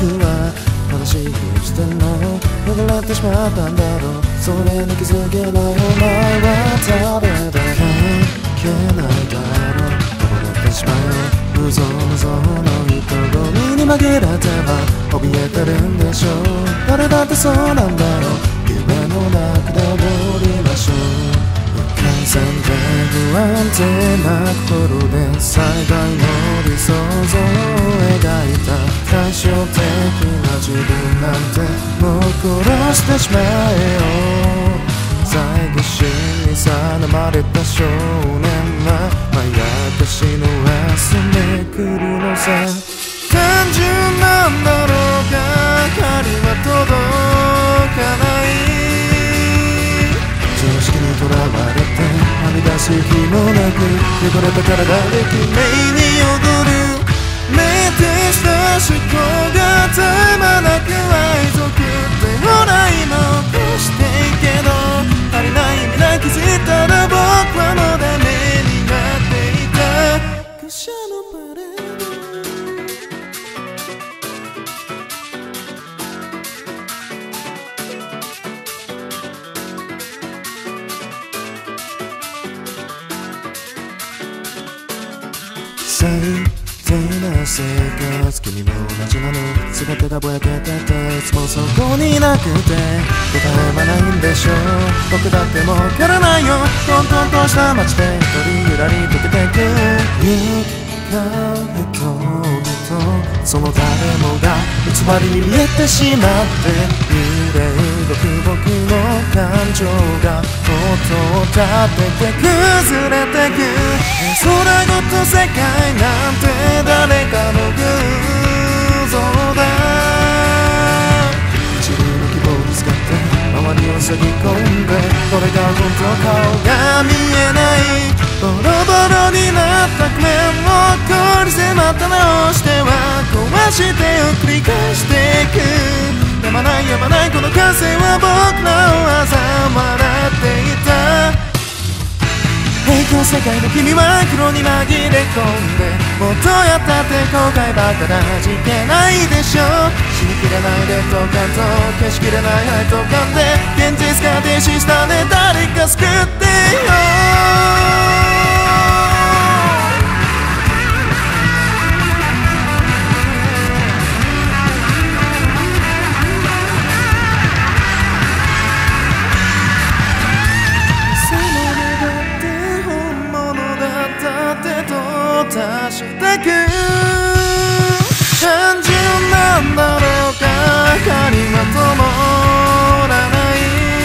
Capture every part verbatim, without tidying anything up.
は正しいふりしてんの汚れてしまったんだろうそれに気づけないお前は誰だ関係ないだろう溺れてしまう無造無造の人混みに紛れては怯えてるんでしょう誰だってそうなんだろう夢の中で踊りましょう不完全で不安定な心で最大の理想像を描いた対照的な自分なんてもう殺してしまえよ猜疑心に定まれた少年はまやかしの明日めくるのさ単純なんだろうか光は届かない常識にとらわれてはみ出す日もなく汚れた体で綺麗に踊る酩酊した思考が絶え間なく愛族ってほら今起こしていけど足りない意味な気づいたら僕はもうダメになっていた愚者のパレード最低な生活君も同じなの全てがぼやけてていつもそこになくて答えはないんでしょう僕だってもうわからないよトントンとした街で一人ゆらり溶けてく床へととその誰もが偽りに見えてしまって揺れ動く僕の感情が音を立てて崩れてく空ごと世界なんて誰かの偶像だ一流の希望に使って周りを塞ぎ込んでこれが本当顔が見えないボロボロになった譜面を凝り迫った直しては壊してを繰り返していくやまないやまないこの風は僕らを嘲笑っていた平行世界の君は黒に紛れ込んでもっとやったって後悔ばかだじけないでしょ死にきれない劣等感と消しきれない背徳感で現実が停止したね誰か救ってよ出してく単純なんだろうか光は灯らない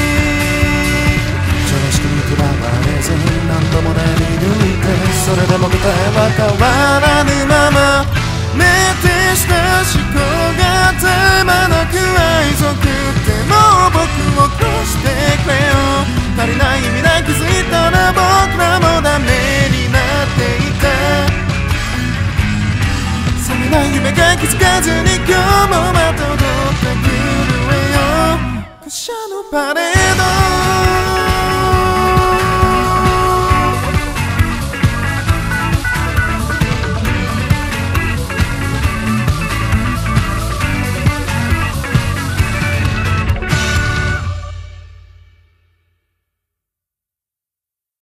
常識にとらわれず何度も練り抜いてそれでも答えは変わらぬまま酩酊した思考が絶え間なく愛族ってもう僕を殺してくれよ足りない意味な気づいたら僕らもダメになっていた冷めない夢が気づかずに今日もまた踊ってくるわよ愚者のパレード